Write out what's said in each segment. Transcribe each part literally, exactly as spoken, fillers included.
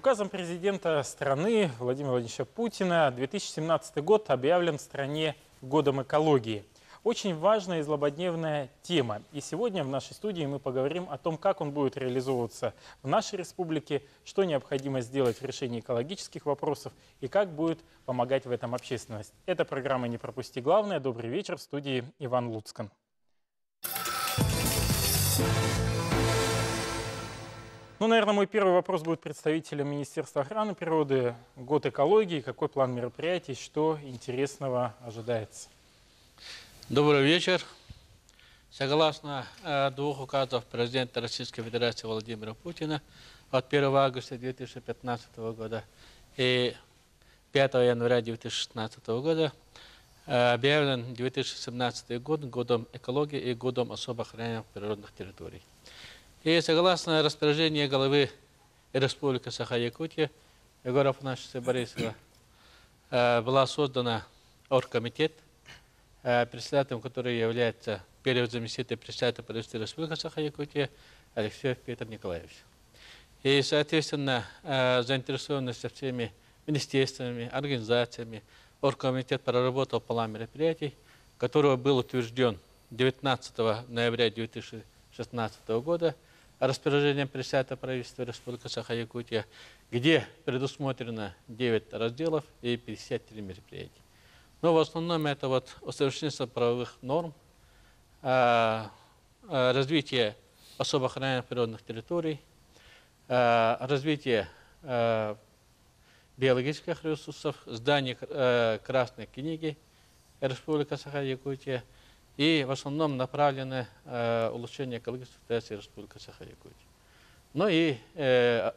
Указом президента страны Владимира Владимировича Путина две тысячи семнадцатый год объявлен в стране годом экологии. Очень важная и злободневная тема. И сегодня в нашей студии мы поговорим о том, как он будет реализовываться в нашей республике, что необходимо сделать в решении экологических вопросов и как будет помогать в этом общественность. Это программа «Не пропусти главное». Добрый вечер, в студии Иван Луцкан. Ну, наверное, мой первый вопрос будет представителям Министерства охраны природы. Год экологии, какой план мероприятий, что интересного ожидается? Добрый вечер. Согласно э, двух указов президента Российской Федерации Владимира Путина от первого августа две тысячи пятнадцатого года и пятого января две тысячи шестнадцатого года э, объявлен две тысячи семнадцатый год годом экологии и годом особо охраняемых природных территорий. И согласно распоряжению главы Республики Саха-Якутия Егора Афанасьевича Борисова э, была создана оргкомитет, э, председателем которой является первый заместитель председателя правительства Республики Саха-Якутия Алексеев Петр Николаевич. И, соответственно, э, заинтересованность со всеми министерствами, организациями, оргкомитет проработал план мероприятий, который был утвержден девятнадцатого ноября две тысячи шестнадцатого года распоряжением председателя правительства Республики Саха-Якутия, где предусмотрено девять разделов и пятьдесят три мероприятия. Но в основном это вот усовершенствование правовых норм, развитие особо охраняемых природных территорий, развитие биологических ресурсов, здание Красной книги Республики Саха-Якутия, и в основном направлены э, улучшение экологической ситуации Республики Саха-Якутия. Ну и э,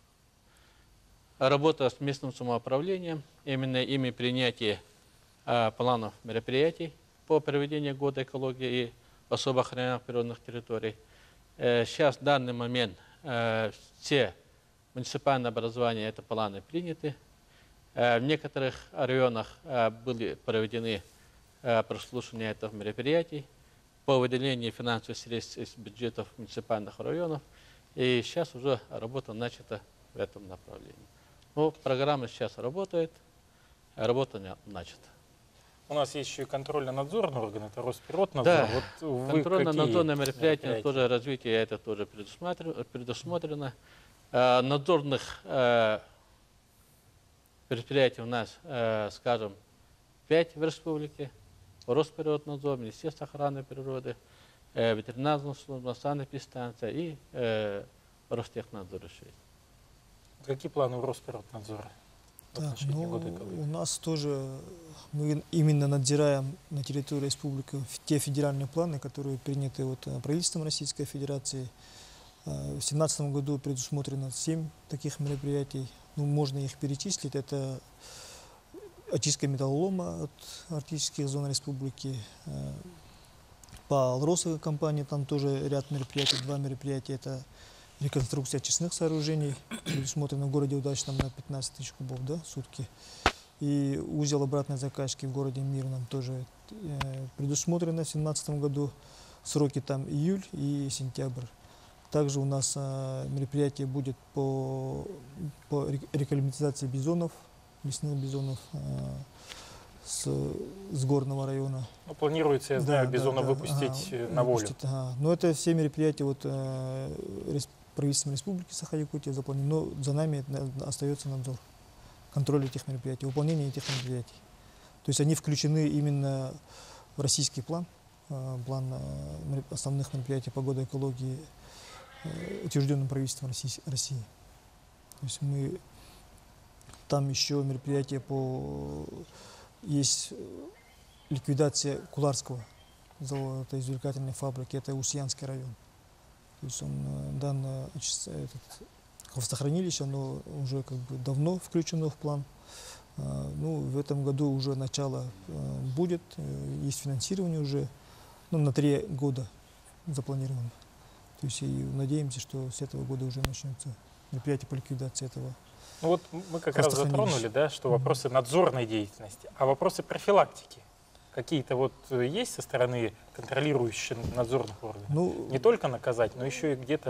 работа с местным самоуправлением, именно ими принятие э, планов мероприятий по проведению года экологии и особо охраняемых природных территорий. Э, сейчас, в данный момент, э, все муниципальные образования, это планы приняты. Э, в некоторых районах э, были проведены прослушивание этих мероприятий по выделению финансовых средств из бюджетов муниципальных районов. И сейчас уже работа начата в этом направлении. Ну, программа сейчас работает, работа начата. У нас есть еще и контрольно-надзорный орган, это Росприроднадзор. Да, вот контрольно-надзорное мероприятие, мероприятие, тоже развитие, это тоже предусмотрено. предусмотрено. Надзорных предприятий у нас, скажем, пять в республике. Росприроднадзор, Министерство охраны природы, э, ветеринарная служба, санэпидстанция и э, Ростехнадзор. Какие планы у Росприроднадзора? Да, ну, у нас тоже, мы именно надзираем на территории республики те федеральные планы, которые приняты вот правительством Российской Федерации. В две тысячи семнадцатом году предусмотрено семь таких мероприятий. Ну, можно их перечислить. Это очистка металлолома от арктических зон республики. По Алросовой компании там тоже ряд мероприятий, два мероприятия. Это реконструкция очистных сооружений, предусмотрено в городе Удачном на пятнадцать тысяч кубов, да, в сутки. И узел обратной закачки в городе Мирном тоже предусмотрено в две тысячи семнадцатом году. Сроки там июль и сентябрь. Также у нас мероприятие будет по, по реколлиматизации бизонов, лесных бизонов э, с, с горного района. Ну, планируется, я знаю, да, бизона да, выпустить ага, на волю. Выпустить, ага. Но это все мероприятия вот, э, респ, правительством Республики Саха-Якутия запланированы. Но за нами остается надзор, контроль этих мероприятий, выполнение этих мероприятий. То есть они включены именно в российский план, э, план э, основных мероприятий по году экологии, э, утвержденным правительством России. России. То есть мы там еще мероприятие по... Есть ликвидация Куларского завода, это извлекательной фабрики, это Устьянский район. То есть он, данное хвостохранилище, оно уже как бы давно включено в план. Ну, в этом году уже начало будет, есть финансирование уже, ну, на три года запланировано. То есть и надеемся, что с этого года уже начнется мероприятие по ликвидации этого. Ну вот мы как раз затронули, да, что вопросы надзорной деятельности, а вопросы профилактики какие-то вот есть со стороны контролирующих надзорных органов? Ну, не только наказать, но еще и где-то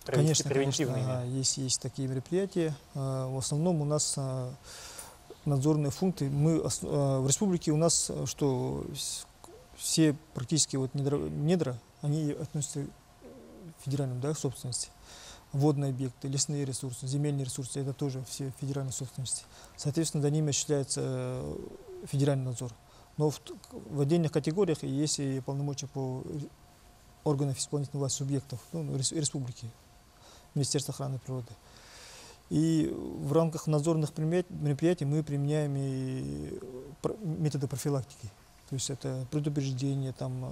Конечно, конечно, есть, есть такие мероприятия. В основном у нас надзорные функции. Мы, в республике у нас, что все практически вот недра, недра, они относятся к федеральной, да, собственности. Водные объекты, лесные ресурсы, земельные ресурсы, это тоже все федеральной собственности. Соответственно, за ними осуществляется федеральный надзор. Но в, в отдельных категориях есть и полномочия по органам исполнительной власти субъектов, ну, республики, Министерства охраны природы. И в рамках надзорных мероприятий мы применяем и методы профилактики. То есть это предупреждение, там,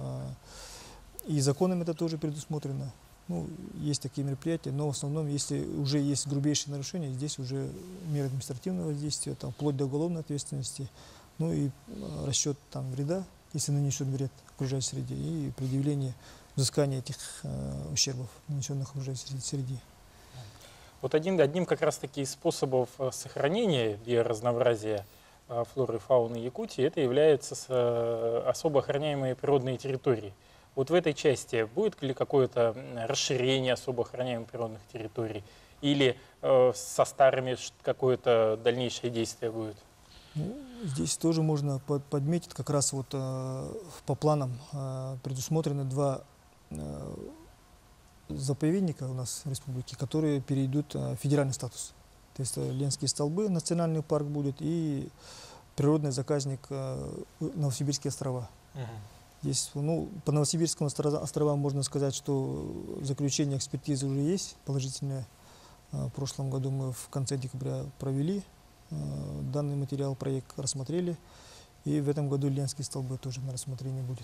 и законом это тоже предусмотрено. Ну, есть такие мероприятия, но в основном, если уже есть грубейшие нарушения, здесь уже меры административного воздействия, там, вплоть до уголовной ответственности, ну и расчет там, вреда, если нанесет вред окружающей среде, и предъявление, взыскание этих э, ущербов, нанесенных окружающей среде. Вот один, одним как раз таки из способов сохранения биоразнообразия флоры и фауны Якутии это являются особо охраняемые природные территории. Вот в этой части будет ли какое-то расширение особо охраняемых природных территорий или э, со старыми какое-то дальнейшее действие будет? Ну, здесь тоже можно под, подметить, как раз вот э, по планам э, предусмотрены два э, заповедника у нас в республике, которые перейдут в федеральный статус. То есть Ленские столбы, национальный парк будет, и природный заказник Новосибирские острова. Uh-huh. Здесь, ну, по Новосибирским островам можно сказать, что заключение экспертизы уже есть, положительное. В прошлом году мы в конце декабря провели данный материал, проект рассмотрели, и в этом году Ленские столбы тоже на рассмотрении будет.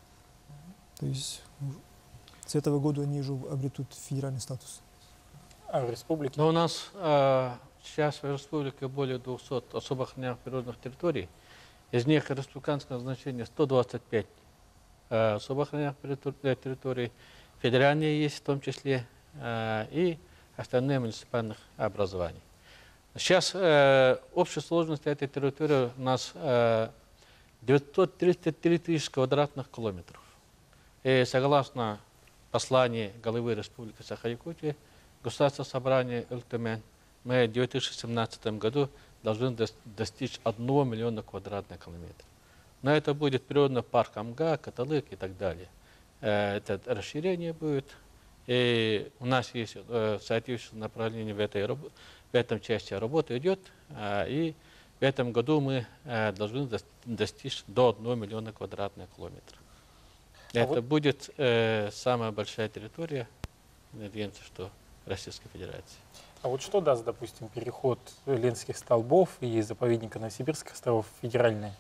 То есть с этого года они уже обретут федеральный статус. А в республике? Но у нас э, сейчас в республике более двухсот особо охраняемых природных территорий. Из них республиканское значение сто двадцать пять э, особо охраняемых территорий. Федеральные есть в том числе, э, и остальные муниципальных образований. Сейчас э, общая сложность этой территории у нас э, девятьсот тридцать три тысячи квадратных километров. И согласно посланию главы Республики Саха-Якутия, Государственное собрание ЛТМ, мы в две тысячи семнадцатом году должны достичь одного миллиона квадратных километров. Но это будет природный парк Амга, Каталык и так далее. Это расширение будет. И у нас есть соответствующее направление в этой, в этом части работы идет. И в этом году мы должны достичь до одного миллиона квадратных километров. А это вот будет э, самая большая территория, надеемся, что Российской Федерации. А вот что даст, допустим, переход Ленских столбов и заповедника Новосибирских островов в федеральные?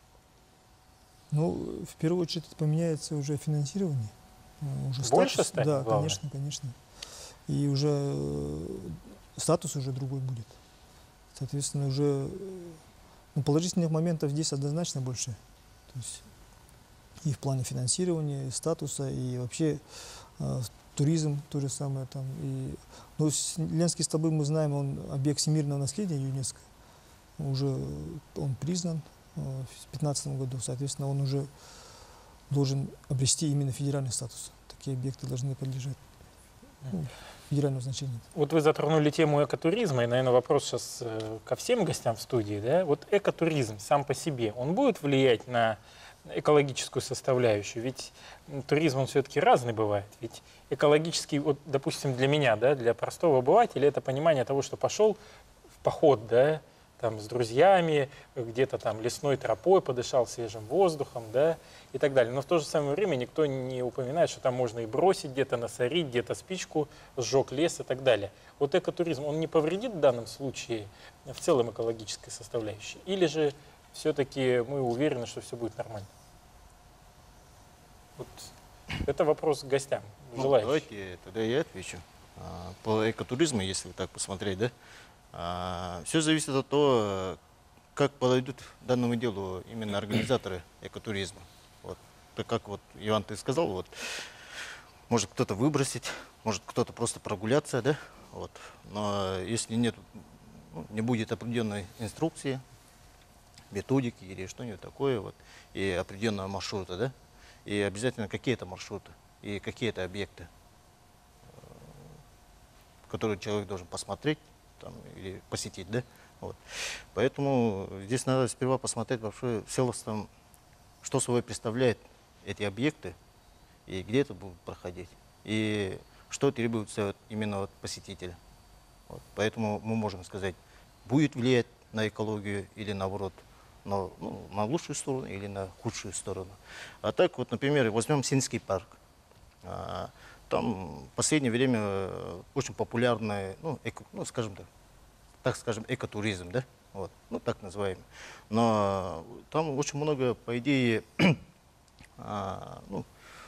Ну, в первую очередь поменяется уже финансирование. Уже Больше статус, станет, да, главное? конечно, конечно. И уже статус уже другой будет. Соответственно, уже ну, положительных моментов здесь однозначно больше. То есть и в плане финансирования, и статуса, и вообще э, туризм то же самое там. И, ну, Ленские столбы, мы знаем, он объект всемирного наследия ЮНЕСКО. Уже он признан э, в две тысячи пятнадцатом году, соответственно, он уже должен обрести именно федеральный статус. Такие объекты должны подлежать ну, федеральному значению. Вот вы затронули тему экотуризма, и, наверное, вопрос сейчас э, ко всем гостям в студии. Да? Вот экотуризм сам по себе, он будет влиять на экологическую составляющую? Ведь туризм, он все-таки разный бывает. Ведь экологический, вот, допустим, для меня, да, для простого обывателя, это понимание того, что пошел в поход, да, там, с друзьями, где-то там лесной тропой подышал свежим воздухом, да, и так далее. Но в то же самое время никто не упоминает, что там можно и бросить, где-то насорить, где-то спичку, сжег лес и так далее. Вот экотуризм, он не повредит в данном случае в целом экологической составляющей? Или же все-таки мы уверены, что все будет нормально? Вот это вопрос к гостям, ну, желающим. Давайте тогда я отвечу. По экотуризму, если так посмотреть, да, все зависит от того, как подойдут к данному делу именно организаторы экотуризма. Вот, так как вот Иван ты сказал, вот, может кто-то выбросить, может кто-то просто прогуляться, да, вот, но если нет, ну, не будет определенной инструкции, методики или что-нибудь такое, вот, и определенного маршрута, да, и обязательно какие-то маршруты и какие-то объекты. которую человек должен посмотреть там, или посетить, да? Вот. Поэтому здесь надо сперва посмотреть вообще в целостном, что собой представляют эти объекты и где это будет проходить, и что требуется вот именно от посетителя. Вот. Поэтому мы можем сказать, будет влиять на экологию или наоборот, на, ну, на лучшую сторону или на худшую сторону. А так вот, например, возьмем Синский парк. А, там в последнее время очень популярный, ну, эко, ну скажем так, так скажем, экотуризм, да, вот, ну так называемый. Но там очень много, по идее, а, ну,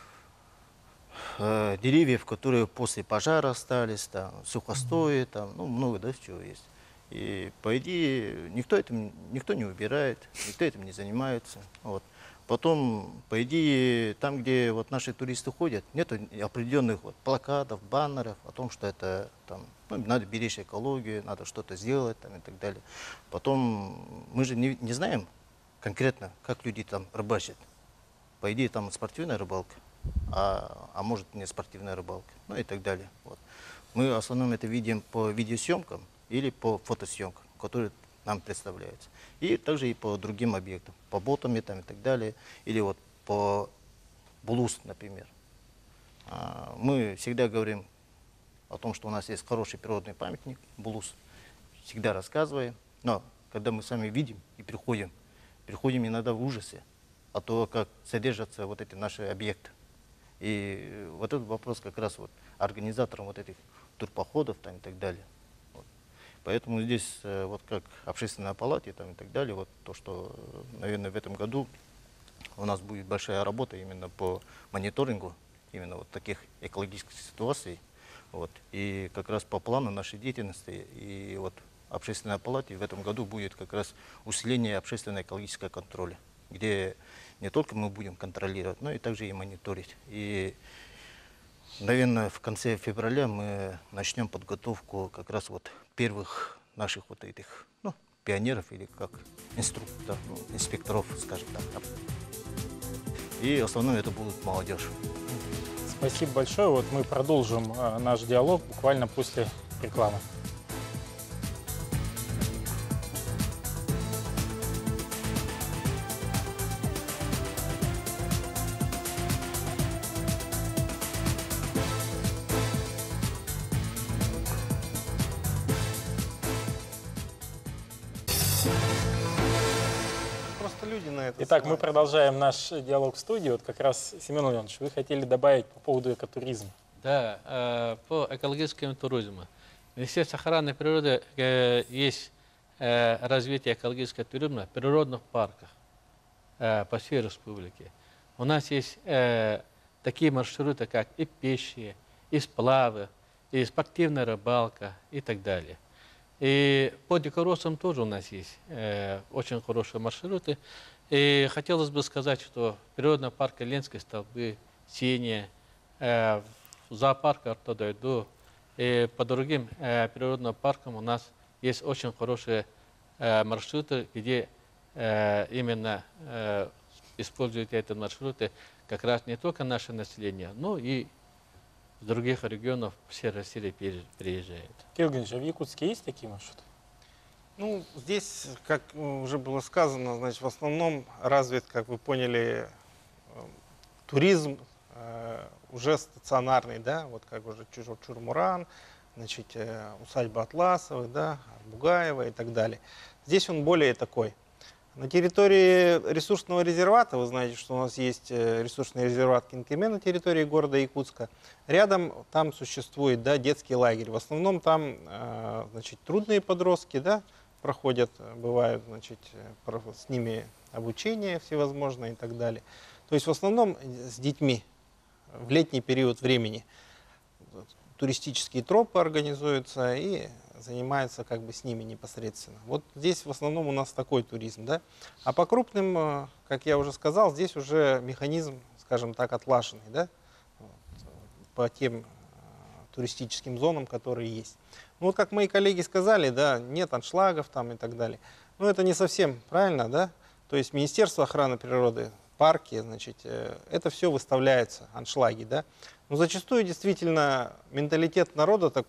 э, деревьев, которые после пожара остались, там, сухостои, там, ну много, да, чего есть. И по идее никто этим, никто не убирает, никто этим не занимается. Вот. Потом, по идее, там, где вот наши туристы ходят, нет определенных вот плакатов, баннеров о том, что это там, ну, надо беречь экологию, надо что-то сделать там, и так далее. Потом мы же не, не знаем конкретно, как люди там рыбачат. По идее, там спортивная рыбалка, а, а может не спортивная рыбалка, ну и так далее. Вот. Мы в основном это видим по видеосъемкам или по фотосъемкам, которые нам представляется. И также и по другим объектам, по ботам и, там, и так далее, или вот по Булус, например. Мы всегда говорим о том, что у нас есть хороший природный памятник, Булус, всегда рассказываем, но когда мы сами видим и приходим, приходим иногда в ужасе от того, как содержатся вот эти наши объекты. И вот этот вопрос как раз вот организаторам вот этих турпоходов там, и так далее. Поэтому здесь, вот как общественная палата там, и так далее, вот то, что, наверное, в этом году у нас будет большая работа именно по мониторингу именно вот таких экологических ситуаций. Вот. И как раз по плану нашей деятельности и вот общественной палате в этом году будет как раз усиление общественно-экологического контроля, где не только мы будем контролировать, но и также и мониторить. И, наверное, в конце февраля мы начнем подготовку как раз вот первых наших вот этих, ну, пионеров или как инструкторов, ну, инспекторов, скажем так. И в основном это будет молодежь. Спасибо большое. Вот мы продолжим э, наш диалог буквально после рекламы. Итак, мы продолжаем наш диалог в студии. Вот как раз, Семен Леонович, вы хотели добавить по поводу экотуризма. Да, э, по экологическому туризму. В Министерстве охраны природы э, есть э, развитие экологического туризма в природных парках э, по всей республике. У нас есть э, такие маршруты, как и пешие, и сплавы, и спортивная рыбалка и так далее. И по дикоросам тоже у нас есть э, очень хорошие маршруты. И хотелось бы сказать, что природный парк Ленской столбы, Синяя, э, зоопарк Артодайду и по другим э, природным паркам у нас есть очень хорошие э, маршруты, где э, именно э, используют эти маршруты как раз не только наше население, но и с других регионов все России приезжают. Кирилл Евгеньевич, а в Якутске есть такие маршруты? Ну, здесь, как уже было сказано, значит, в основном развит, как вы поняли, туризм э, уже стационарный, да, вот как уже Чурмуран, значит, э, усадьба Атласовых, да, Бугаева и так далее. Здесь он более такой. На территории ресурсного резервата, вы знаете, что у нас есть ресурсный резерват Кинкеме на территории города Якутска. Рядом там существует, да, детский лагерь. В основном там, э, значит, трудные подростки, да, проходят, бывают, значит, с ними обучение всевозможное и так далее. То есть в основном с детьми в летний период времени туристические тропы организуются и занимаются как бы с ними непосредственно. Вот здесь в основном у нас такой туризм, да. А по крупным, как я уже сказал, здесь уже механизм, скажем так, отлаженный, да, вот, по тем туристическим зонам, которые есть. Ну, вот как мои коллеги сказали, да, нет аншлагов там и так далее. Но это не совсем правильно, да. То есть Министерство охраны природы, парки, значит, это все выставляется, аншлаги, да. Но зачастую действительно менталитет народа такой,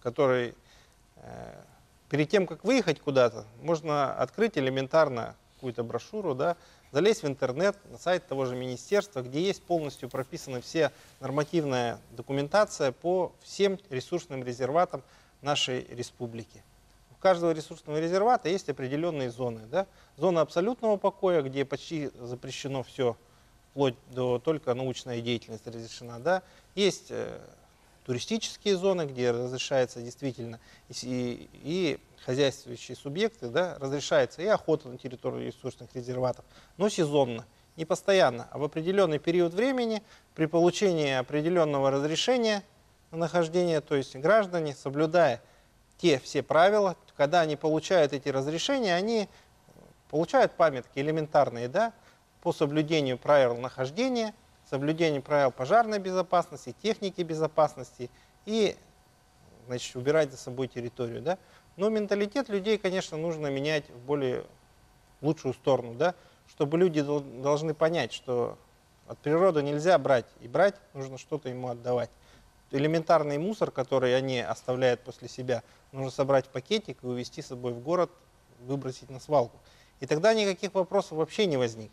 который э, перед тем, как выехать куда-то, можно открыть элементарно какую-то брошюру, да, залезть в интернет, на сайт того же министерства, где есть полностью прописана вся нормативная документация по всем ресурсным резерватам нашей республики. У каждого ресурсного резервата есть определенные зоны. Да? Зона абсолютного покоя, где почти запрещено все, вплоть до только научная деятельность разрешена. Да? Есть э, туристические зоны, где разрешается действительно и, и хозяйствующие субъекты, да, разрешается и охота на территории ресурсных резерватов, но сезонно, не постоянно, а в определенный период времени при получении определенного разрешения на нахождение, то есть граждане, соблюдая те все правила, когда они получают эти разрешения, они получают памятки элементарные, да, по соблюдению правил нахождения, соблюдению правил пожарной безопасности, техники безопасности и, значит, убирать за собой территорию, да. Но менталитет людей, конечно, нужно менять в более лучшую сторону, да, чтобы люди должны понять, что от природы нельзя брать, и брать нужно что-то ему отдавать. Элементарный мусор, который они оставляют после себя, нужно собрать в пакетик и увезти с собой в город, выбросить на свалку. И тогда никаких вопросов вообще не возникнет.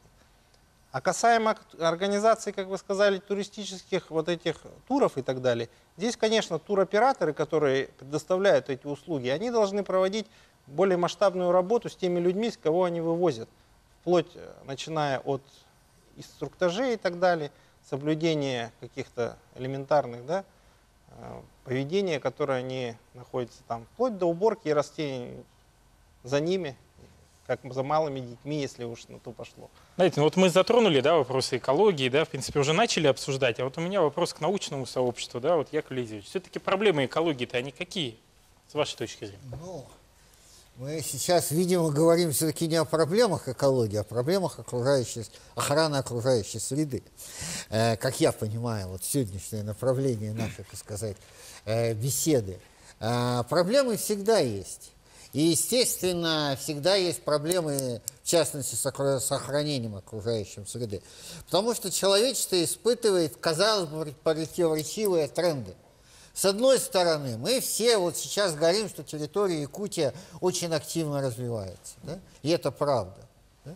А касаемо организации, как вы сказали, туристических вот этих туров и так далее, здесь, конечно, туроператоры, которые предоставляют эти услуги, они должны проводить более масштабную работу с теми людьми, с кого они вывозят, вплоть начиная от инструктажей и так далее, соблюдения каких-то элементарных, да, поведения, которые они находятся там, вплоть до уборки и растений за ними, как за малыми детьми, если уж на то пошло. Знаете, ну вот мы затронули, да, вопросы экологии, да, в принципе, уже начали обсуждать, а вот у меня вопрос к научному сообществу, да, вот, Яков Леонидович, все-таки проблемы экологии-то, они какие, с вашей точки зрения? Ну, мы сейчас, видимо, говорим все-таки не о проблемах экологии, а о проблемах окружающей, охраны окружающей среды. Э, как я понимаю, вот сегодняшнее направление нашей, так сказать, э, беседы. Э, проблемы всегда есть. И, естественно, всегда есть проблемы, в частности, с сохранением окружающей среды. Потому что человечество испытывает, казалось бы, противоречивые тренды. С одной стороны, мы все вот сейчас говорим, что территория Якутии очень активно развивается. Да? И это правда. Да?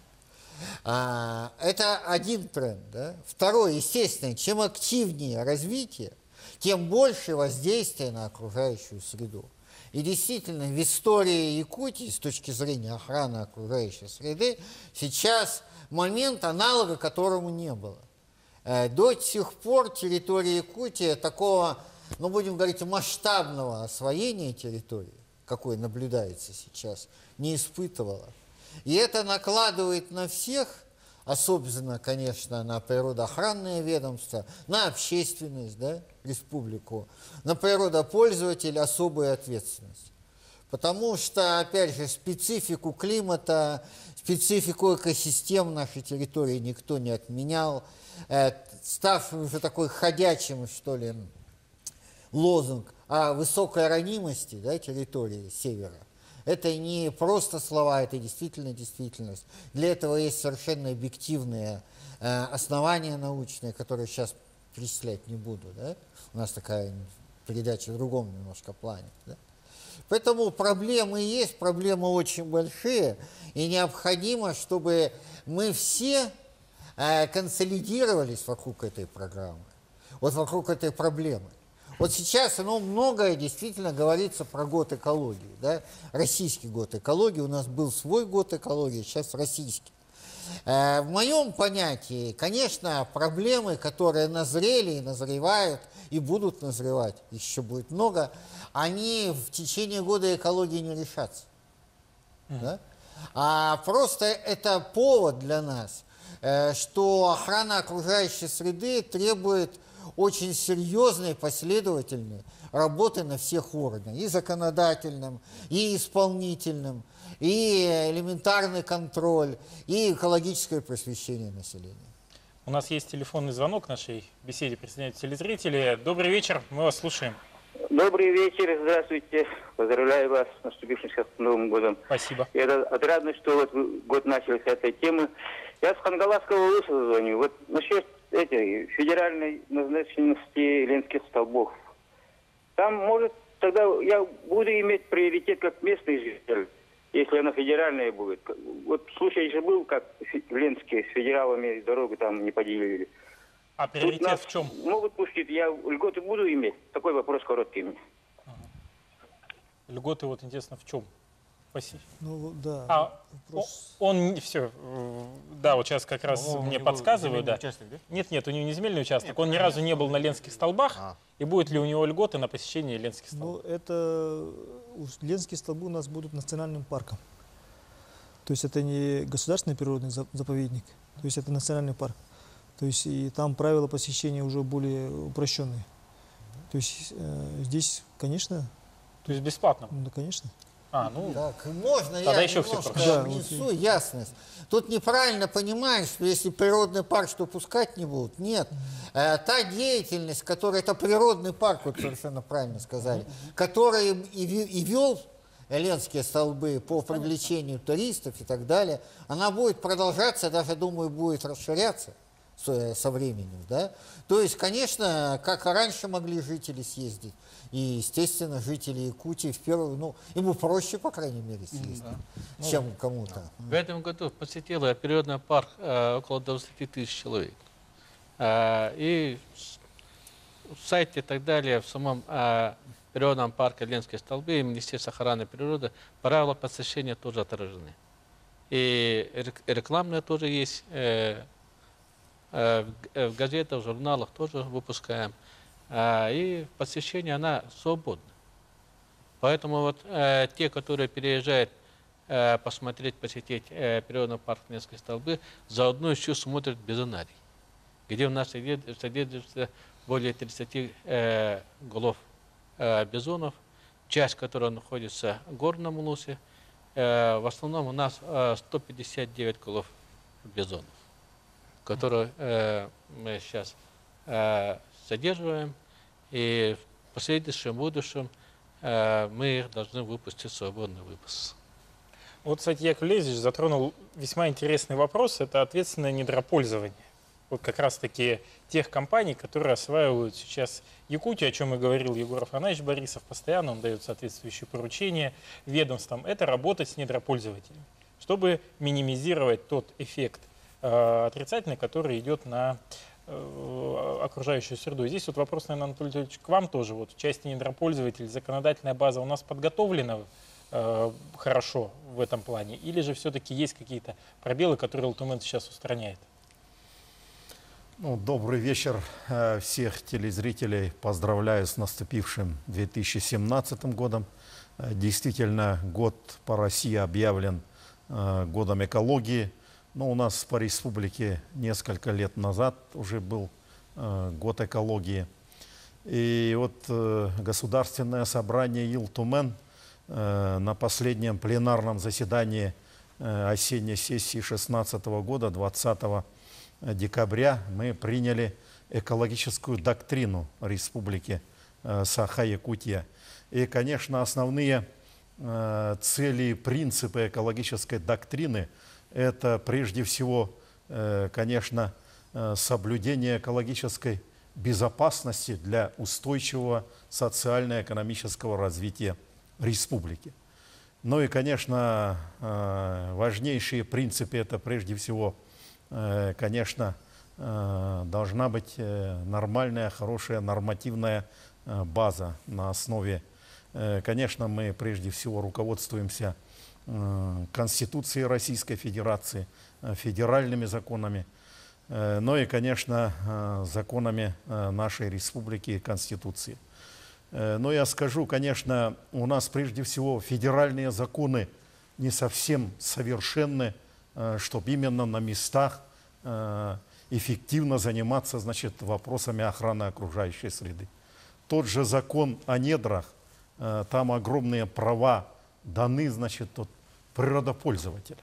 А, это один тренд. Да? Второй, естественно, чем активнее развитие, тем больше воздействия на окружающую среду. И действительно, в истории Якутии, с точки зрения охраны окружающей среды, сейчас момент, аналога которому не было. До сих пор территория Якутии такого, ну, будем говорить, масштабного освоения территории, какое наблюдается сейчас, не испытывала. И это накладывает на всех, особенно, конечно, на природоохранное ведомство, на общественность, да, республику, на природопользователей особую ответственность. Потому что, опять же, специфику климата, специфику экосистем нашей территории никто не отменял. Став уже такой ходячим, что ли, лозунг о высокой ранимости, да, территории севера. Это не просто слова, это действительно действительность. Для этого есть совершенно объективные э, основания научные, которые сейчас перечислять не буду. Да? У нас такая передача в другом немножко плане. Да? Поэтому проблемы есть, проблемы очень большие, и необходимо, чтобы мы все э, консолидировались вокруг этой программы, вот вокруг этой проблемы. Вот сейчас, ну, многое действительно говорится про год экологии, да? Российский год экологии, у нас был свой год экологии, сейчас российский. Э, в моем понятии, конечно, проблемы, которые назрели и назревают, и будут назревать, еще будет много, они в течение года экологии не решатся. Mm-hmm. Да? А просто это повод для нас, э, что охрана окружающей среды требует очень серьезной, последовательной работы на всех уровнях, и законодательном, и исполнительном, и элементарный контроль, и экологическое просвещение населения. У нас есть телефонный звонок к нашей беседе, присоединяются телезрители. Добрый вечер, мы вас слушаем. Добрый вечер, здравствуйте. Поздравляю вас с наступившим сейчас Новым годом. Спасибо. И это отрадно, что вот год начали с этой темы. Я с Хангаласского улуса звоню. Вот насчет этой федеральной назначенности ленских столбов. Там может тогда я буду иметь приоритет как местный житель, если она федеральная будет. Вот случай же был, как в Ленске с федералами дорогу там не поделили. А приоритет в чем? Могут пустить, я льготы буду иметь? Такой вопрос короткий у меня. Ага. Льготы, вот интересно, в чем? Спасибо. Ну, да. А, вопрос... он, он все, да, вот сейчас как раз О, мне подсказывают, да. Участок, да. Нет, нет, у него не земельный участок, нет, он ни разу не был на Ленских столбах, а. И будет ли у него льготы на посещение Ленских столбов? Ну, это Ленские столбы у нас будут национальным парком. То есть это не государственный природный заповедник, то есть это национальный парк. То есть и там правила посещения уже более упрощенные. То есть э, здесь, конечно... То есть бесплатно? Ну, да, конечно. А, ну, так, можно я еще немножко да, внесу вот. ясность. Тут неправильно понимаешь, что если природный парк, что пускать не будут. Нет. Э, та деятельность, которая, это природный парк, вот совершенно правильно сказали, который и, и вел Ленские столбы по привлечению туристов и так далее, она будет продолжаться, даже, думаю, будет расширяться со, со временем. Да? То есть, конечно, как раньше могли жители съездить, и, естественно, жители Якутии в первую, ну, ему проще, по крайней мере, съездить, да. чем ну, кому-то. В этом году посетило природный парк э, около двадцати тысяч человек. Э, и в сайте и так далее, в самом э, природном парке Ленские столбы и Министерство охраны природы правила посещения тоже отражены. И рекламные тоже есть, э, э, в газетах, в журналах тоже выпускаем. И посещение, она свободна. Поэтому вот э, те, которые переезжают э, посмотреть, посетить э, природный парк Ленские столбы, заодно еще смотрят бизонарий, где у нас содержится более тридцати э, голов э, бизонов, часть которой находится в горном лосе. Э, в основном у нас э, сто пятьдесят девять голов бизонов, которые э, мы сейчас э, содерживаем, и в последующем будущем э, мы их должны выпустить в свободный выпуск. Вот, кстати, Яков Леонидович затронул весьма интересный вопрос, это ответственное недропользование. Вот как раз-таки тех компаний, которые осваивают сейчас Якутию, о чем и говорил Егор Афанасьевич Борисов, постоянно он дает соответствующие поручения ведомствам, это работать с недропользователями, чтобы минимизировать тот эффект э, отрицательный, который идет на окружающую среду. Здесь вот вопрос, наверное, Анатолий Анатольевич, к вам тоже. Вот в части недропользователей законодательная база у нас подготовлена э, хорошо в этом плане? Или же все-таки есть какие-то пробелы, которые Элтумен сейчас устраняет? Ну, добрый вечер. Всех телезрителей поздравляю с наступившим две тысячи семнадцатым годом. Действительно, год по России объявлен годом экологии. Но у нас по республике несколько лет назад уже был э, год экологии. И вот э, Государственное собрание Илтумен э, на последнем пленарном заседании э, осенней сессии шестнадцатого года, двадцатого декабря, мы приняли экологическую доктрину Республики э, Саха-Якутия. И, конечно, основные э, цели и принципы экологической доктрины – это прежде всего, конечно, соблюдение экологической безопасности для устойчивого социально-экономического развития республики. Ну и, конечно, важнейшие принципы – это прежде всего, конечно, должна быть нормальная, хорошая нормативная база на основе. Конечно, мы прежде всего руководствуемся Конституции Российской Федерации, федеральными законами, но и, конечно, законами нашей республики и Конституции. Но я скажу, конечно, у нас прежде всего федеральные законы не совсем совершенны, чтобы именно на местах эффективно заниматься, значит, вопросами охраны окружающей среды. Тот же закон о недрах, там огромные права даны, значит, от природопользователя.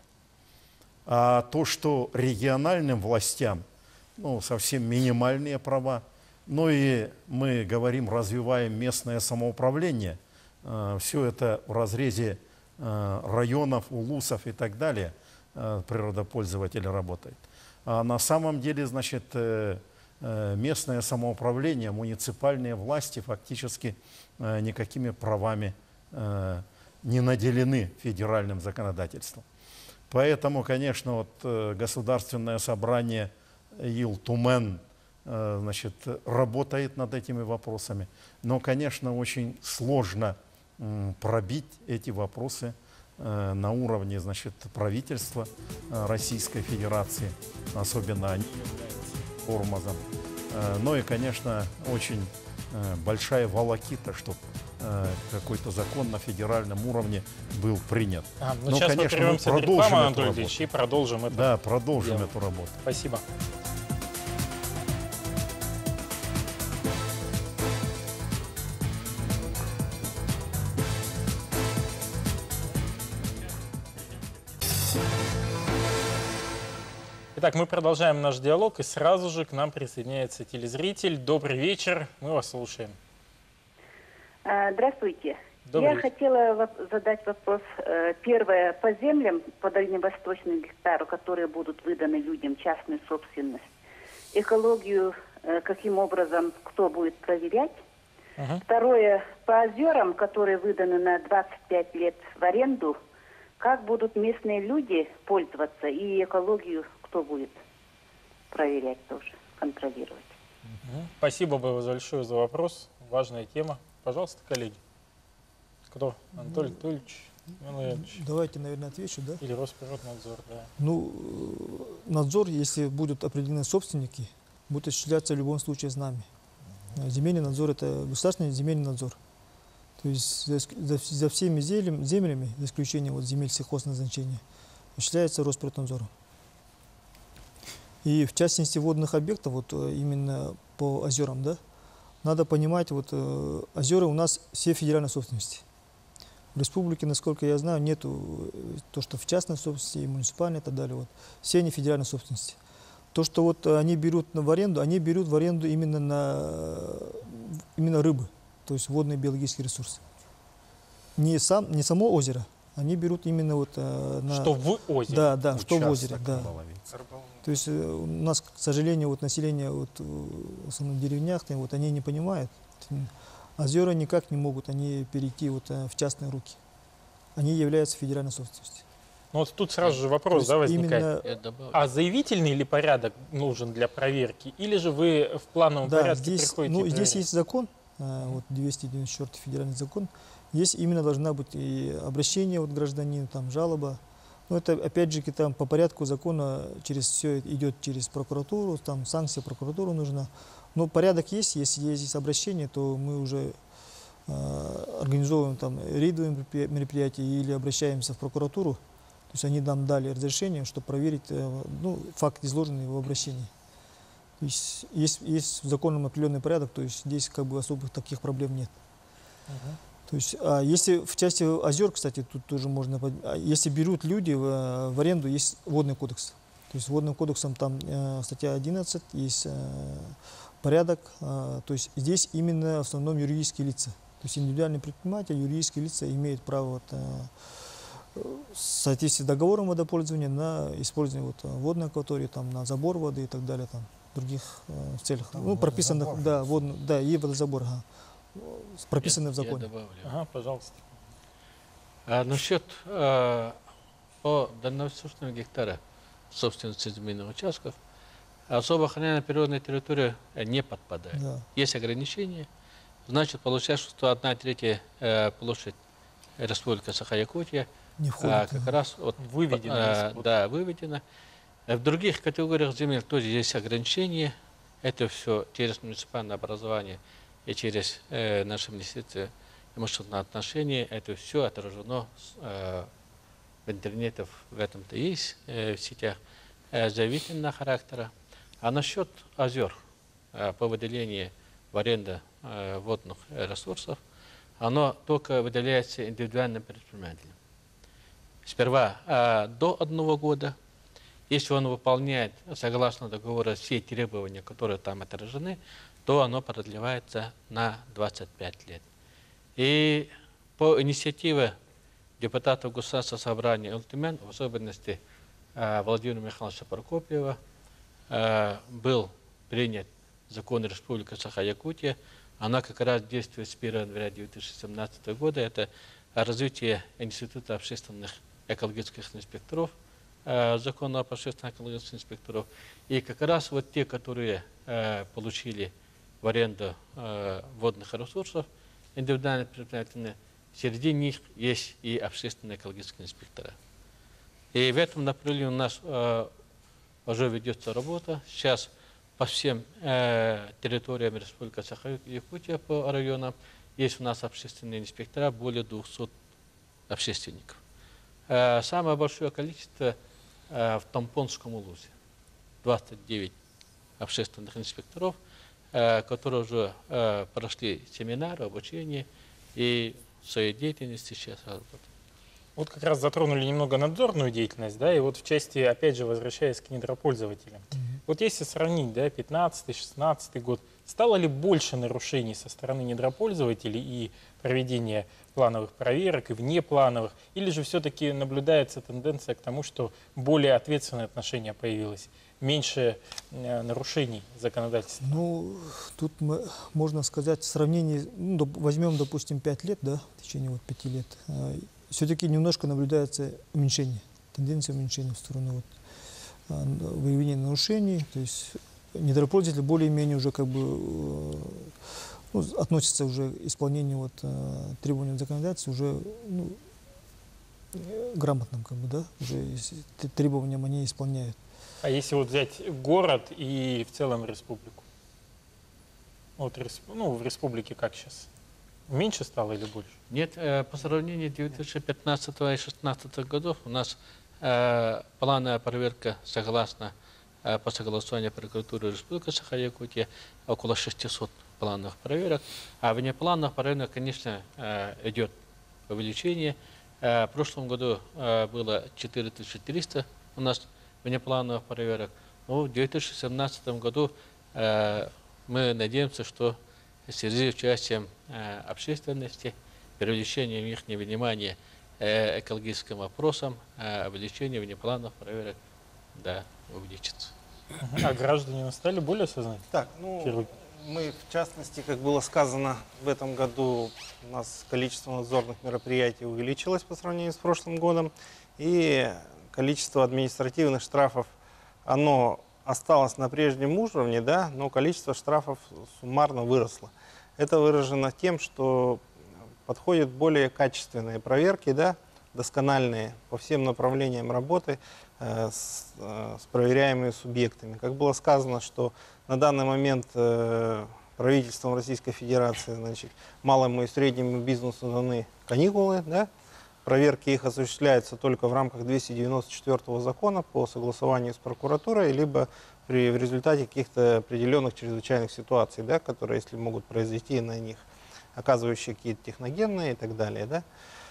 А то, что региональным властям, ну, совсем минимальные права, ну и мы говорим, развиваем местное самоуправление, э, все это в разрезе э, районов, улусов и так далее, э, природопользователь работает. А на самом деле, значит, э, местное самоуправление, муниципальные власти фактически никакими правами не наделены федеральным законодательством. Поэтому, конечно, вот Государственное собрание Ил-Тумен значит, работает над этими вопросами. Но, конечно, очень сложно пробить эти вопросы на уровне, значит, правительства Российской Федерации. Особенно они являются тормозом. Ну и, конечно, очень большая волокита, чтобы какой-то закон на федеральном уровне был принят. А, ну, Но, сейчас конечно, мы мы продолжим рекламу, эту Анатолий работу. Ильич, и продолжим это. Да, продолжим дело. эту работу. Спасибо. Итак, мы продолжаем наш диалог, и сразу же к нам присоединяется телезритель. Добрый вечер, мы вас слушаем. Здравствуйте. Добрый Я вечер. хотела задать вопрос. Первое, по землям, по дальневосточным гектару, которые будут выданы людям, частную собственность, экологию, каким образом, кто будет проверять? Угу. Второе, по озерам, которые выданы на двадцать пять лет в аренду, как будут местные люди пользоваться, и экологию кто будет проверять тоже, контролировать? Угу. Спасибо большое за вопрос. Важная тема. Пожалуйста, коллеги. Кто? Анатолий Анатольевич? Давайте, наверное, отвечу, да? Или Росприроднадзор, да. Ну, надзор, если будут определены собственники, будет осуществляться в любом случае с нами. Земельный надзор – это государственный земельный надзор. То есть за, за, за всеми землями, землями, за исключением вот земель сельхозназначения, осуществляется Росприроднадзором. И в частности водных объектов, вот именно по озерам, да, надо понимать, вот э, озера у нас все федеральной собственности. В республике, насколько я знаю, нету то, что в частной собственности, и муниципальной и так далее. Вот. Все они федеральной собственности. То, что вот они берут в аренду, они берут в аренду именно на именно рыбы, то есть водные биологические ресурсы. Не, сам, не само озеро, они берут именно вот э, на... Что в озере? Да, да, Участок что в озере, да. рыболовец. То есть э, у нас, к сожалению, вот население вот, в основном в деревнях, вот, они не понимают. Озера никак не могут они перейти вот, в частные руки. Они являются федеральной собственностью. Ну вот тут сразу же вопрос, да, возникает. Именно... А заявительный ли порядок нужен для проверки? Или же вы в плановом да, порядке здесь, приходите ну, и здесь есть закон, вот двести девяносто четвёртый федеральный закон. Здесь именно должна быть и обращение вот, гражданина, там, жалоба. Но это, опять же, там, по порядку закона через все идет через прокуратуру, там санкция прокуратуры нужна. Но порядок есть, если есть обращение, то мы уже э, организовываем там рейдовые мероприятия или обращаемся в прокуратуру. То есть они нам дали разрешение, чтобы проверить э, ну, факт, изложенный в обращении. То есть, есть, есть в законном определенный порядок, то есть здесь как бы особых таких проблем нет. Uh-huh. То есть, а если в части озер, кстати, тут тоже можно, если берут люди в, в аренду, есть водный кодекс. То есть водным кодексом там э, статья одиннадцать, есть э, порядок. Э, то есть здесь именно в основном юридические лица. То есть индивидуальный предприниматель, юридические лица имеют право вот, э, в соответствии с договором водопользования на использование вот, водной акватории, там, на забор воды и так далее, там, в других э, целях. Там ну, прописано, да, водный, да, и водозабор. Ага. Прописаны я, в законе. Я добавлю. Ага, пожалуйста. А, насчет а, по дальневосточным гектарам собственности земельных участков, особо охраняемая природная территория не подпадает. Да. Есть ограничения, значит, получается, что одна третья э, площадь Республики Саха-Якутия а, как да. раз вот, выведена. А, да, выведена. В других категориях земель тоже есть ограничения. Это все через муниципальное образование и через э, наши министерства имущественные отношения. Это все отражено э, в интернете, в этом-то есть, э, в сетях э, заявительного характера. А насчет озер, э, по выделению в аренду э, водных ресурсов, оно только выделяется индивидуальным предпринимателем. Сперва э, до одного года. Если он выполняет, согласно договору, все требования, которые там отражены, то оно продлевается на двадцать пять лет. И по инициативе депутатов Государственного собрания Ил-Тумен, в особенности э, Владимира Михайловича Прокопьева, э, был принят закона Республики Саха-Якутия, она как раз действует с первого января две тысячи семнадцатого года. Это развитие Института общественных экологических инспекторов, закона об общественных экологических инспекторов. И как раз вот те, которые получили в аренду водных ресурсов, индивидуально предпринимательные, среди них есть и общественные экологические инспектора. И в этом направлении у нас уже ведется работа. Сейчас по всем э, территориям Республики Саха-Якутия по районам есть у нас общественные инспектора, более двухсот общественников. Э, самое большое количество э, в Тампонском улусе. двадцать девять общественных инспекторов, э, которые уже э, прошли семинары, обучение и в своей деятельности сейчас работают. Вот как раз затронули немного надзорную деятельность, да, и вот в части, опять же, возвращаясь к недропользователям. Mm-hmm. Вот если сравнить, да, пятнадцатый, шестнадцатый год, стало ли больше нарушений со стороны недропользователей и проведения плановых проверок и внеплановых, или же все-таки наблюдается тенденция к тому, что более ответственное отношение появилось, меньше э, нарушений законодательства? Ну, тут мы, можно сказать, в сравнении, ну, возьмем, допустим, пять лет, да, в течение вот пяти лет, все-таки немножко наблюдается уменьшение, тенденция уменьшения в сторону вот, выявления нарушений. То есть недропользователи более-менее уже как бы ну, относятся уже к исполнению вот, требований законодательства уже ну, грамотным, как бы, да, уже требованиям они исполняют. А если вот взять город и в целом республику? Вот, ну, в республике как сейчас? Меньше стало или больше? Нет, по сравнению с две тысячи пятнадцатым и две тысячи шестнадцатым годов у нас э, плановая проверка согласно э, по согласованию прокуратуры Республики Саха-Якутия около шестисот плановых проверок, а внеплановых проверок, конечно, э, идет увеличение. Э, в прошлом году э, было четыре тысячи триста у нас внеплановых проверок, но в две тысячи семнадцатом году э, мы надеемся, что в связи с участием э, общественности, привлечением их внимания э, экологическим вопросам, э, увеличение внеплановых проверок, да, увеличится. А граждане стали более сознательны? Так, ну, мы, в частности, как было сказано, в этом году у нас количество надзорных мероприятий увеличилось по сравнению с прошлым годом, и количество административных штрафов, оно осталось на прежнем уровне, да, но количество штрафов суммарно выросло. Это выражено тем, что подходят более качественные проверки, да, доскональные по всем направлениям работы э, с, э, с проверяемыми субъектами. Как было сказано, что на данный момент э, правительством Российской Федерации, значит, малому и среднему бизнесу даны каникулы, да, проверки их осуществляются только в рамках двухсот девяноста четвёртого закона по согласованию с прокуратурой, либо при, в результате каких-то определенных чрезвычайных ситуаций, да, которые, если могут произойти на них, оказывающие какие-то техногенные и так далее, да,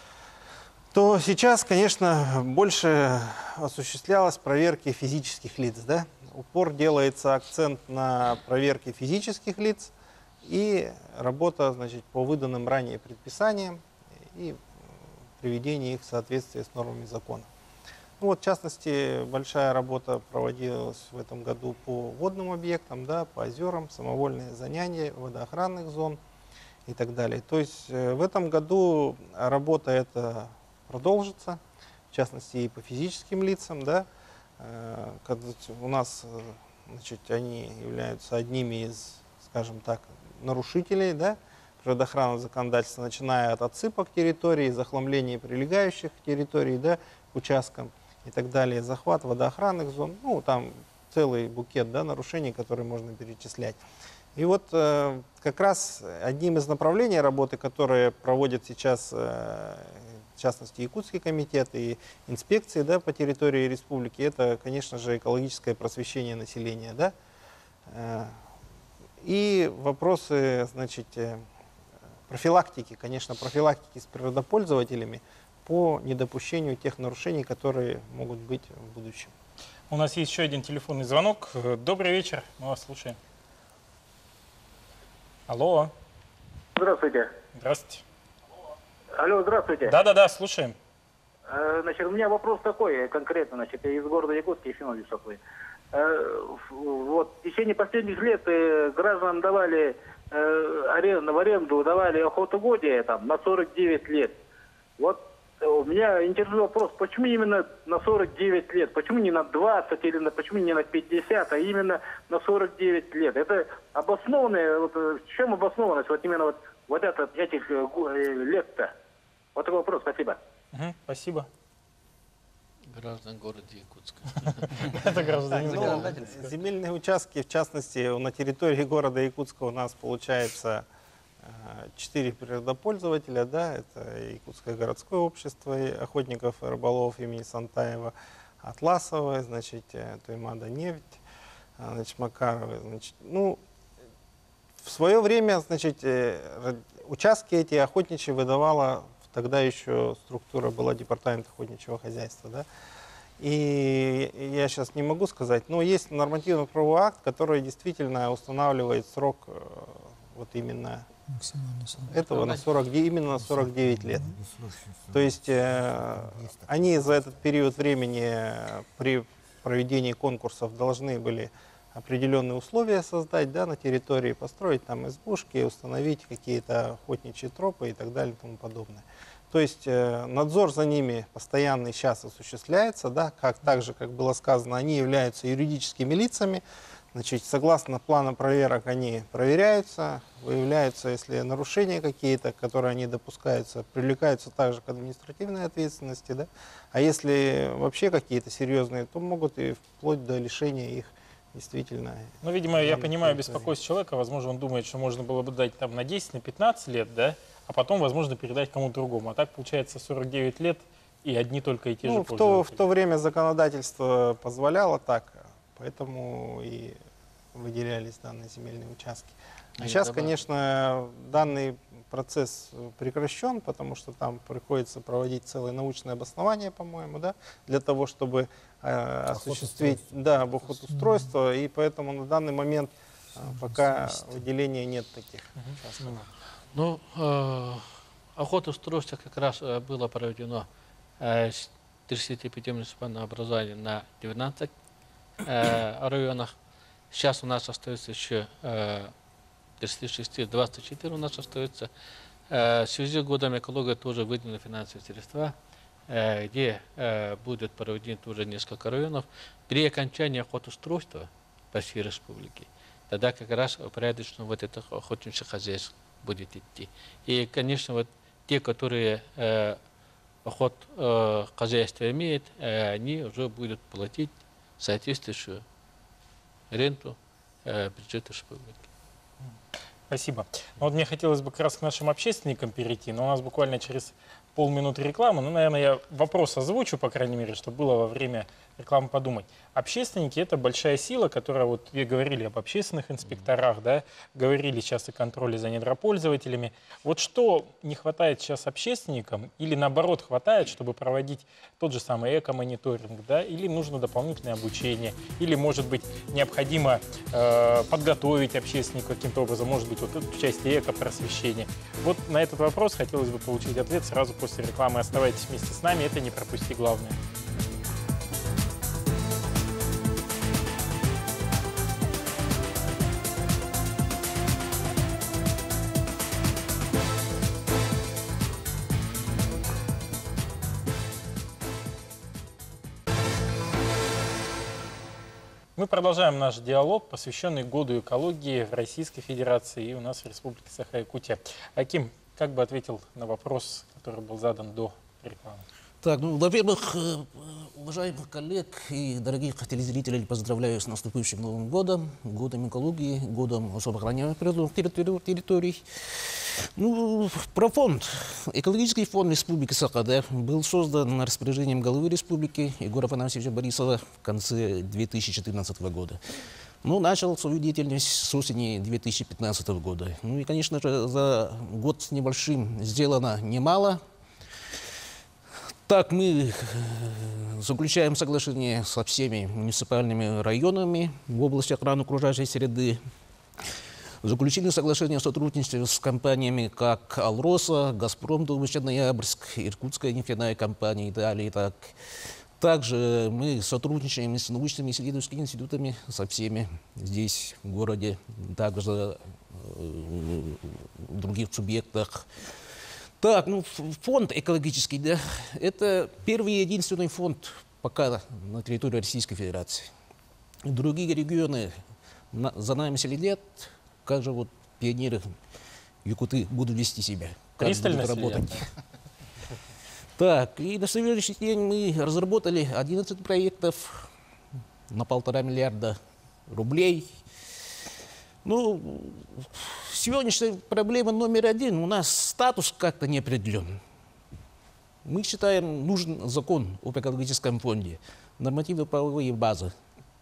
то сейчас, конечно, больше осуществлялась проверки физических лиц. Да? Упор делается акцент на проверке физических лиц и работа, значит, по выданным ранее предписаниям и приведение их в соответствие с нормами закона. Ну, вот, в частности, большая работа проводилась в этом году по водным объектам, да, по озерам, самовольное занятие водоохранных зон и так далее. То есть э, в этом году работа эта продолжится, в частности, и по физическим лицам. Да, э, у нас, значит, они являются одними из, скажем так, нарушителей, да, природоохранного законодательства, начиная от отсыпок территории, захламления прилегающих территорий, да, к участкам и так далее, захват водоохранных зон, ну, там целый букет, да, нарушений, которые можно перечислять. И вот э, как раз одним из направлений работы, которые проводят сейчас, э, в частности, Якутский комитет и инспекции, да, по территории республики, это, конечно же, экологическое просвещение населения, да, э, и вопросы, значит, профилактики, конечно, профилактики с природопользователями по недопущению тех нарушений, которые могут быть в будущем. У нас есть еще один телефонный звонок. Добрый вечер, мы вас слушаем. Алло. Здравствуйте. Здравствуйте. Алло, здравствуйте. Да-да-да, слушаем. Значит, у меня вопрос такой конкретно, значит, из города Якутска, Ефимов Юсуфович. Вот в течение последних лет гражданам давали аренду, в аренду давали охотугодие там на сорок девять лет. Вот у меня интересный вопрос, почему именно на сорок девять лет? Почему не на двадцать или на, почему не на пятьдесят, а именно на сорок девять лет? Это обоснованное, вот, в чем обоснованность вот именно вот, вот это, этих лет-то? Вот такой вопрос, спасибо. Угу, спасибо. Граждан города Якутска. Это гражданин города. Земельные участки, в частности, на территории города Якутска у нас получается четыре природопользователя, да, это Якутское городское общество охотников и рыболовов имени Сантаева, Атласовое, значит, Туймада нефть, значит, Макаровы, значит, ну, в свое время, значит, участки эти охотничьи выдавала, тогда еще структура была департамент охотничьего хозяйства, да, и я сейчас не могу сказать, но есть нормативно-правовой акт, который действительно устанавливает срок вот именно этого на сорок, именно на сорок девять лет. То есть э, они за этот период времени при проведении конкурсов должны были определенные условия создать, да, на территории, построить там избушки, установить какие-то охотничьи тропы и так далее и тому подобное. То есть э, надзор за ними постоянный сейчас осуществляется, да, как, так же, как было сказано, они являются юридическими лицами. Значит, согласно плану проверок они проверяются, выявляются, если нарушения какие-то, которые они допускаются, привлекаются также к административной ответственности, да? А если вообще какие-то серьезные, то могут и вплоть до лишения их действительно. Ну, видимо, я понимаю беспокойство человека, возможно, он думает, что можно было бы дать там на десять, на пятнадцать лет, да, а потом, возможно, передать кому-то другому. А так получается сорок девять лет и одни только и те ну, же в пользователи. то, в то время законодательство позволяло так. Поэтому и выделялись данные земельные участки. А сейчас, конечно, данный процесс прекращен, потому что там приходится проводить целое научное обоснование, по-моему, да, для того, чтобы э, осуществить да, обоходустройство, и поэтому на данный момент э, пока выделения нет таких участков. Ну, э, охотоустройство как раз было проведено э, с тридцати пяти муниципальных образований на девятнадцать э, районах. Сейчас у нас остается еще э, тридцать шесть, двадцать четыре у нас остается. Э, в связи с годом экологии тоже выделены финансовые средства, э, где э, будет проведено уже несколько районов. При окончании охотоустройства по всей республике, тогда как раз порядочно вот это охотничье хозяйство будет идти. И, конечно, вот те, которые э, охот э, хозяйство имеют, э, они уже будут платить соответствующую ренту э, бюджета республики. Спасибо. Ну, вот мне хотелось бы как раз к нашим общественникам перейти, но у нас буквально через полминуты рекламы. Ну, наверное, я вопрос озвучу, по крайней мере, чтобы было во время рекламы подумать. Общественники — это большая сила, которая, вот вы говорили об общественных инспекторах, да, говорили сейчас о контроле за недропользователями. Вот что не хватает сейчас общественникам, или наоборот хватает, чтобы проводить тот же самый эко-мониторинг, да, или нужно дополнительное обучение, или, может быть, необходимо э, подготовить общественника каким-то образом, может быть, вот в части эко-просвещения. Вот на этот вопрос хотелось бы получить ответ сразу после рекламы. Оставайтесь вместе с нами, это «Не пропусти главное». Мы продолжаем наш диалог, посвященный Году экологии в Российской Федерации и у нас в Республике Саха-Якутия. Аким, как бы ответил на вопрос, который был задан до рекламы? Так, ну, во-первых, уважаемых коллег и дорогих телезрителей поздравляю с наступившим Новым годом, Годом экологии, Годом особо охраняемых территорий. Ну, про фонд. Экологический фонд Республики Саха, да, был создан распоряжением главы республики Егора Афанасьевича Борисова в конце две тысячи четырнадцатого года. Ну, начал свою деятельность с осени две тысячи пятнадцатого года. Ну и, конечно же, за год с небольшим сделано немало. Так, мы заключаем соглашение со всеми муниципальными районами в области охраны окружающей среды. Заключили соглашение о сотрудничестве с компаниями, как «Алроса», «Газпром», «Ноябрьск», «Иркутская нефтяная компания» и далее. Так. Также мы сотрудничаем с научными исследовательскими институтами, со всеми здесь, в городе, также в других субъектах. Так, ну, фонд экологический, да, это первый и единственный фонд пока на территории Российской Федерации. Другие регионы на, за нами следят, как же вот пионеры якуты будут вести себя, как Пристально будут работать. следят. Так, и на сегодняшний день мы разработали одиннадцать проектов на полтора миллиарда рублей. Ну, сегодняшняя проблема номер один. У нас статус как-то не определен. Мы считаем, нужен закон об экологическом фонде, нормативно-правовые базы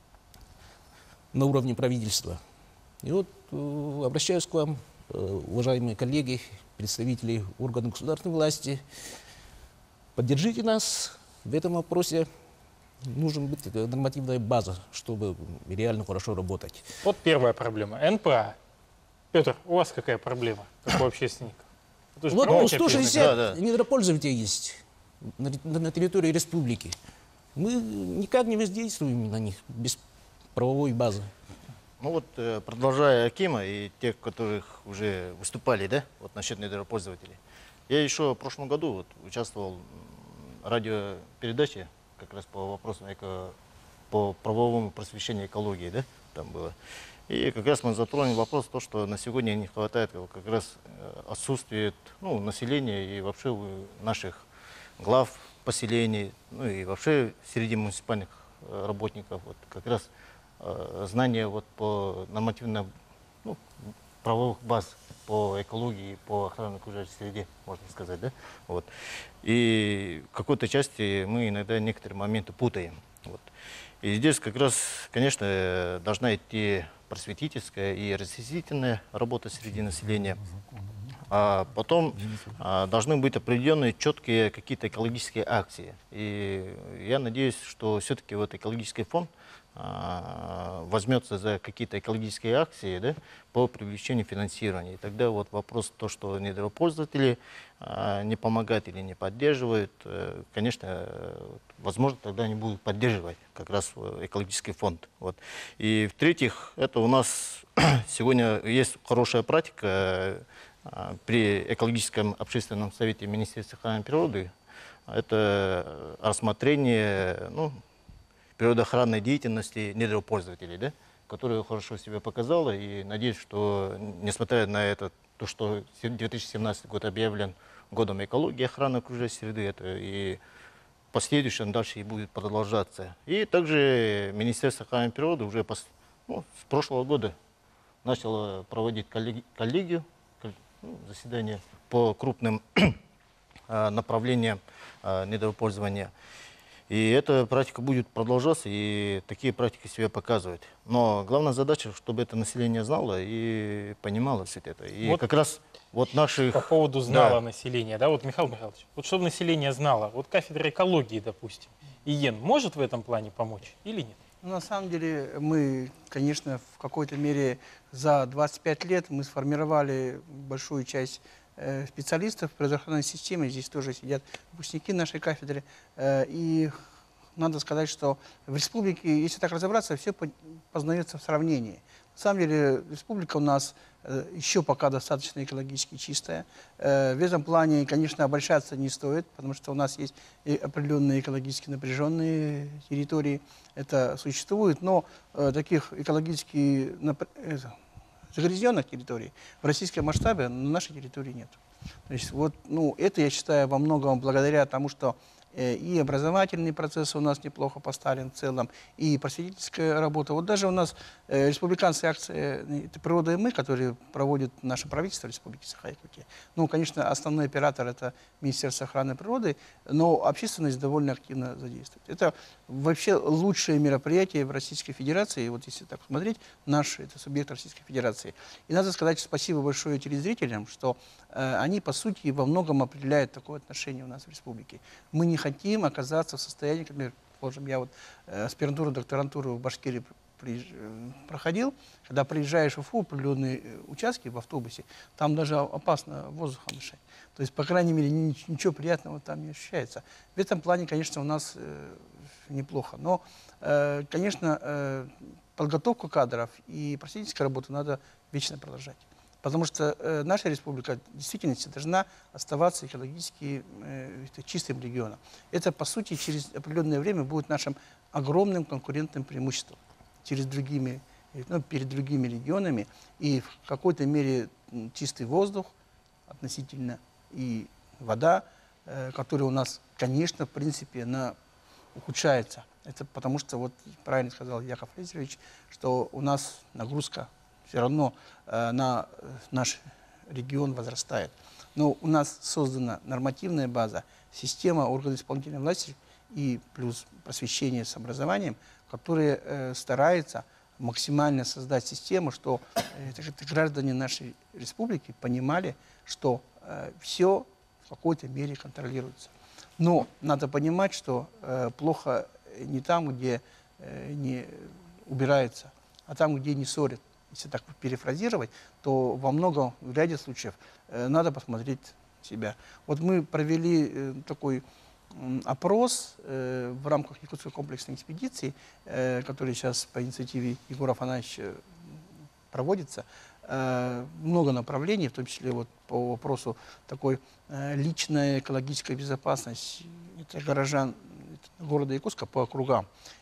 на уровне правительства. И вот э, обращаюсь к вам, э, уважаемые коллеги, представители органов государственной власти. Поддержите нас в этом вопросе. Нужна быть нормативная база, чтобы реально хорошо работать. Вот первая проблема. эн пэ а. Петр, у вас какая проблема, как у общественника? Вот ну, сто шестьдесят да, да. недропользователей есть на, на, на территории республики. Мы никак не воздействуем на них без правовой базы. Ну вот, продолжая Акима и тех, которых уже выступали, да, вот насчет недропользователей. Я еще в прошлом году вот, участвовал в радиопередаче как раз по вопросам эко, по правовому просвещению экологии, да, там было. И как раз мы затронули вопрос, то, что на сегодня не хватает как раз отсутствия ну, населения и вообще наших глав поселений, ну и вообще среди муниципальных работников, вот, как раз э, знания вот, по нормативным ну, правовых баз по экологии, по охране окружающей среды, можно сказать, да? Вот. И в какой-то части мы иногда некоторые моменты путаем. Вот. И здесь как раз, конечно, должна идти просветительская и разъяснительная работа среди населения. А потом а, должны быть определенные четкие какие-то экологические акции. И я надеюсь, что все-таки вот экологический фонд а, возьмется за какие-то экологические акции, да, по привлечению финансирования. И тогда вот вопрос, то, что недропользователи а, не помогают или не поддерживают, а, конечно, возможно, тогда они будут поддерживать как раз экологический фонд. Вот. И в-третьих, это у нас сегодня есть хорошая практика при экологическом общественном совете Министерства охраны природы. Это рассмотрение ну, природоохранной деятельности недропользователей, да, которая хорошо себя показала. И надеюсь, что несмотря на это, то, что две тысячи семнадцатый год объявлен годом экологии и охраны окружающей среды, это и в последующем дальше и будет продолжаться. И также Министерство охраны природы уже пос, ну, с прошлого года начало проводить коллеги, коллегию, заседания по крупным направлениям недропользования. И эта практика будет продолжаться, и такие практики себя показывают. Но главная задача, чтобы это население знало и понимало все это. И вот как раз вот наших... По поводу знало да. населения, да, вот, Михаил Михайлович, вот чтобы население знало, вот кафедра экологии, допустим, ИЕН может в этом плане помочь или нет? Ну, на самом деле мы, конечно, в какой-то мере за двадцать пять лет мы сформировали большую часть э, специалистов в природоохранной системе. Здесь тоже сидят выпускники нашей кафедры. Э, и надо сказать, что в республике, если так разобраться, все познается в сравнении. На самом деле республика у нас э, еще пока достаточно экологически чистая. Э, в этом плане, конечно, обольщаться не стоит, потому что у нас есть и определенные экологически напряженные территории. Это существует, но э, таких экологически э, загрязненных территорий в российском масштабе на нашей территории нет. То есть, вот, ну, это, я считаю, во многом благодаря тому, что и образовательный процесс у нас неплохо поставлен в целом, и просветительская работа. Вот даже у нас э, республиканская акция «Это природа и мы», которую проводит наше правительство Республики Саха-Якутия. Ну, конечно, основной оператор – это Министерство охраны природы, но общественность довольно активно задействует. Это вообще лучшее мероприятие в Российской Федерации. Вот если так смотреть, наш это субъект Российской Федерации. И надо сказать спасибо большое телезрителям, что э, они, по сути, во многом определяют такое отношение у нас в республике. Мы не хотим оказаться в состоянии, как, например, я вот э, аспирантуру, докторантуру в Башкирии проходил, когда приезжаешь в Уфу, определенные участки в автобусе, там даже опасно воздухом дышать. То есть, по крайней мере, ничего приятного там не ощущается. В этом плане, конечно, у нас э, неплохо. Но, э, конечно, э, подготовку кадров и просветительскую работу надо вечно продолжать. Потому что э, наша республика в действительности должна оставаться экологически э, чистым регионом. Это, по сути, через определенное время будет нашим огромным конкурентным преимуществом через другими, ну, перед другими регионами. И в какой-то мере чистый воздух относительно и вода, э, которая у нас, конечно, в принципе, она ухудшается. Это потому что, вот правильно сказал Яков Леонидович, что у нас нагрузка все равно э, на наш регион возрастает. Но у нас создана нормативная база, система органов исполнительной власти и плюс просвещение с образованием, которые э, стараются максимально создать систему, что э, граждане нашей республики понимали, что э, все в какой-то мере контролируется. Но надо понимать, что э, плохо не там, где э, не убирается, а там, где не ссорят. Если так перефразировать, то во многом, в ряде случаев, э, надо посмотреть себя. Вот мы провели э, такой э, опрос э, в рамках Якутской комплексной экспедиции, э, который сейчас по инициативе Егора Афанасьевича проводится. Э, много направлений, в том числе вот по вопросу такой э, личная экологическая безопасность это горожан города Якутска по округам.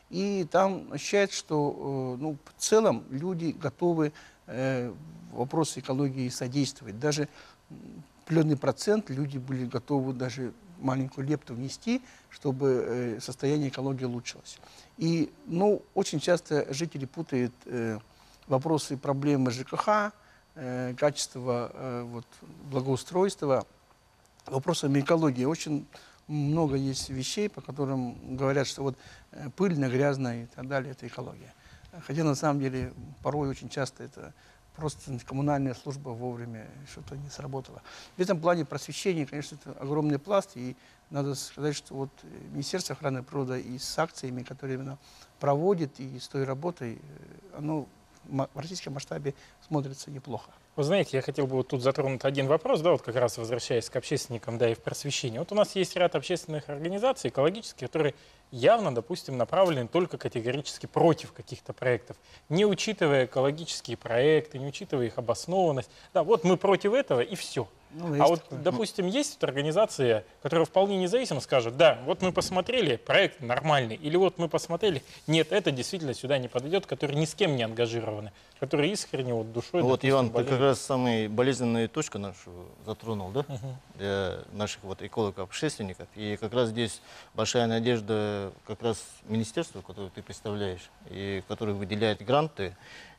И там ощущается, что э, ну, в целом люди готовы э, в вопросы экологии содействовать. Даже определенный процент люди были готовы даже маленькую лепту внести, чтобы э, состояние экологии улучшилось. И ну, очень часто жители путают э, вопросы и проблемы ЖКХ, э, качества э, вот, благоустройства, вопросами экологии. Очень много есть вещей, по которым говорят, что вот э, пыльно, грязно и так далее, это экология. Хотя на самом деле порой очень часто это просто коммунальная служба вовремя что-то не сработало. В этом плане просвещение, конечно, это огромный пласт, и надо сказать, что вот Министерство охраны природы и с акциями, которые именно проводит, и с той работой, оно в российском масштабе смотрится неплохо. Вы знаете, я хотел бы вот тут затронуть один вопрос, да, вот как раз возвращаясь к общественникам, да, и в просвещении. Вот у нас есть ряд общественных организаций экологических, которые явно, допустим, направлены только категорически против каких-то проектов, не учитывая экологические проекты, не учитывая их обоснованность. Да, вот мы против этого и все. Ну, а вот, такое. Допустим, есть вот организация, которая вполне независимо скажет, да, вот мы посмотрели, проект нормальный, или вот мы посмотрели, нет, это действительно сюда не подойдет, которые ни с кем не ангажированы, которые искренне вот душой... Ну, вот, Иван, ты как раз самую болезненную точку нашу затронул, да, угу. для наших вот экологов-общественников. И как раз здесь большая надежда как раз министерству, которое ты представляешь, и которое выделяет гранты.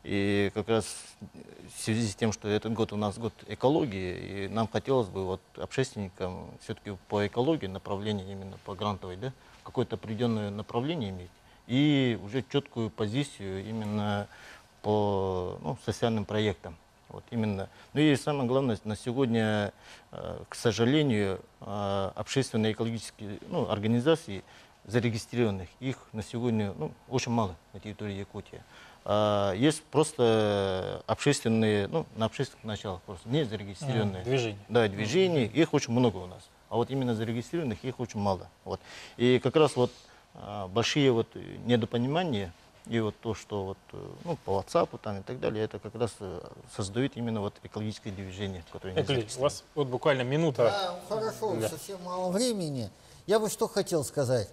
И как раз в связи с тем, что этот год у нас год экологии, и нам хотелось бы вот общественникам все-таки по экологии направление именно по грантовой, да, какое-то определенное направление иметь и уже четкую позицию именно по ну, социальным проектам. Вот именно. Ну и самое главное, на сегодня, к сожалению, общественные экологические ну, организации зарегистрированных, их на сегодня ну, очень мало на территории Якутии. Есть просто общественные, ну, на общественных началах просто не зарегистрированные. А, движения. Да, движения, их очень много у нас. А вот именно зарегистрированных их очень мало. Вот. И как раз вот большие вот недопонимания и вот то, что вот, ну, по WhatsApp там и так далее, это как раз создает именно вот экологическое движение, которое не зарегистрировано. У вас вот буквально минута. Да, хорошо, да. Совсем мало времени. Я бы что хотел сказать.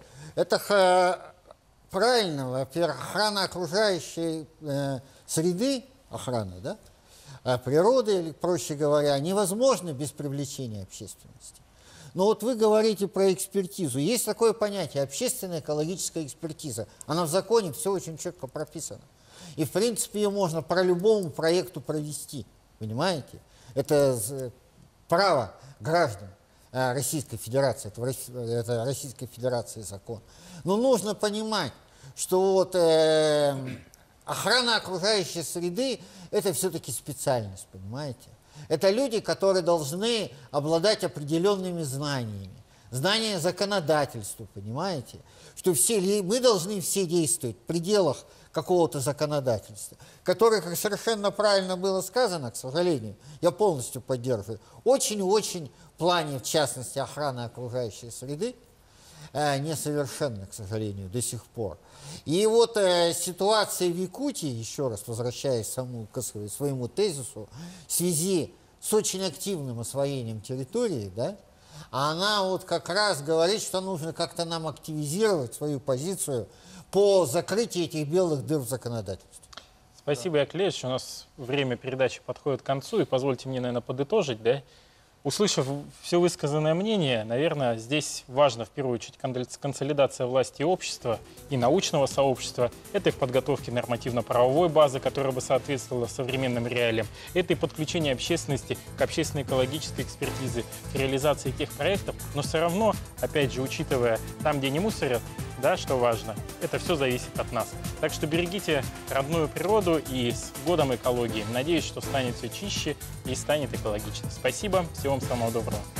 Это правильно, во-первых, охрана окружающей э, среды, охрана, да, а природы, или, проще говоря, невозможно без привлечения общественности. Но вот вы говорите про экспертизу. Есть такое понятие общественная экологическая экспертиза. Она в законе все очень четко прописана. И, в принципе, ее можно по любому проекту провести. Понимаете? Это право граждан Российской Федерации. Это Российской Федерации закон. Но нужно понимать, что вот, э, охрана окружающей среды – это все-таки специальность, понимаете? Это люди, которые должны обладать определенными знаниями, знание законодательства, понимаете? Что все, мы должны все действовать в пределах какого-то законодательства, которое, как совершенно правильно было сказано, к сожалению, я полностью поддерживаю, очень-очень в плане, в частности, охраны окружающей среды, э, несовершенно, к сожалению, до сих пор. И вот э, ситуация в Якутии, еще раз возвращаясь саму, к своему тезису, в связи с очень активным освоением территории, да, она вот как раз говорит, что нужно как-то нам активизировать свою позицию по закрытию этих белых дыр в законодательстве. Спасибо, Яков Леонидович. У нас время передачи подходит к концу, и позвольте мне, наверное, подытожить, да? Услышав все высказанное мнение, наверное, здесь важно в первую очередь консолидация власти и общества, и научного сообщества. Это и в подготовке нормативно-правовой базы, которая бы соответствовала современным реалиям. Это и подключение общественности к общественно-экологической экспертизе, к реализации тех проектов. Но все равно, опять же, учитывая там, где не мусорят, да, что важно, это все зависит от нас. Так что берегите родную природу, и с годом экологии. Надеюсь, что станет все чище и станет экологично. Спасибо, всего вам самого доброго.